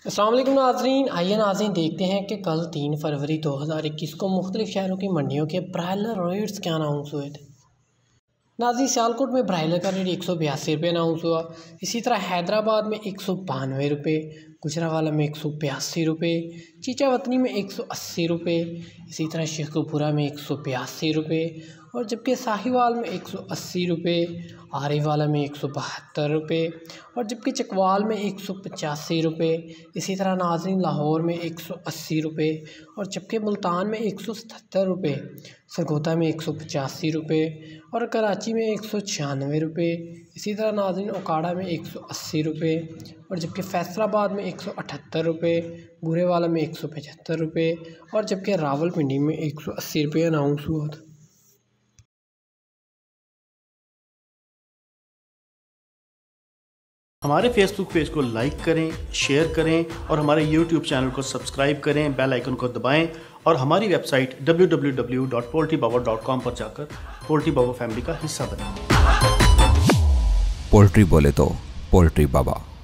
अस्सलाम वालेकुम नाज़रीन। आइए नाज़रीन देखते हैं कि कल 3 फरवरी 2021 को मुख्तलिफ़ शहरों की मंडियों के ब्रायलर रेट्स क्या अनाउंस हुए थे। नाज़रीन सियालकोट में ब्रायलर का रेट 182 रुपये अनाउंस हुआ। इसी तरह हैदराबाद में 192 रुपये, गुजरावाला में 182 रुपये, चीचावतनी में 180 रुपये, इसी तरह शेखुपुरा में 182 रुपये और जबकि साहिवाल में 180 रुपये, आरीवाला में 172 रुपये और जबकि चकवाल में 185 रुपये, इसी तरह नाज़रीन लाहौर में 180 रुपये और जबकि मुल्तान में 177 रुपये, सरगोदा में 185 रुपये और कराची में 196 रुपये, इसी तरह नाज़रीन ओकाड़ा में 180 रुपये और जबकि फैसलाबाद में 178 रुपये, बुरेवाला में 175 रुपये और जबकि रावलपिंडी में 180 रुपये अनाउंस हुआ था। हमारे फेसबुक पेज को लाइक करें, शेयर करें और हमारे यूट्यूब चैनल को सब्सक्राइब करें, बेल आइकन को दबाएं और हमारी वेबसाइट www.poultrybaba.com पर जाकर पोल्ट्री बाबा फैमिली का हिस्सा बनें। पोल्ट्री बोले तो पोल्ट्री बाबा।